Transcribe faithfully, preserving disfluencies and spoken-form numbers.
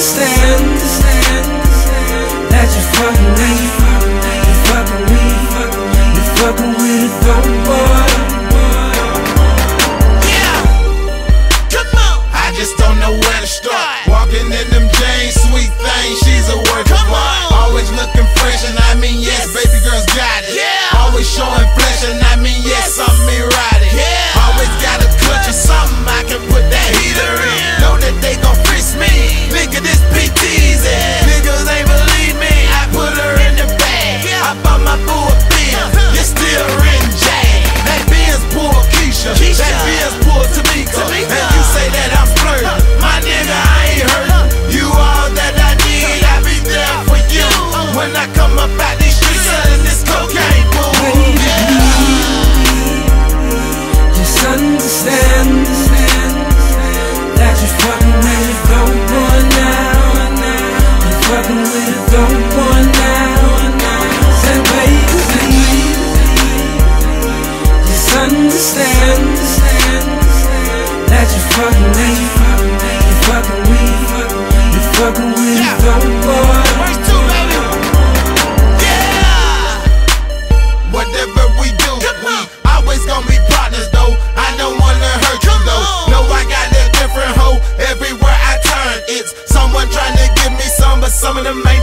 understand that you're fucking me, you're fucking me, you're fucking with a dope boy. Yeah, come on. I just don't know where to start. Walking in them James, sweet thing, she's a work of art. Always looking fresh, and I mean yes, baby girl's got it. Yeah. Always showing flesh, and I mean yes, something erotic. Yeah. Always got a clutch or something I can put that heater in. Know that they gon' fix me. Nigga, this P T's in. Niggas ain't believe me. I put her in the bag. I bought my boo a Benz. This still written Jag. That Benz pull Keisha. That Benz pull Tamika. And you say that I'm flirting. My nigga, I ain't hurt. You all that I need. I be there for you. When I come up out these streets, selling this cocaine, boo. Just understand that you're fucking with a dope boy now. You're fucking with a dope boy now. Say baby, just understand that you're fucking me, you're fucking me, you're fucking with a dope boy. Whatever we do, we always gon' be partners though. I don't wanna hurt you though. No, I got a different hoe everywhere I turn. It's someone trying to give me some, but some of them ain't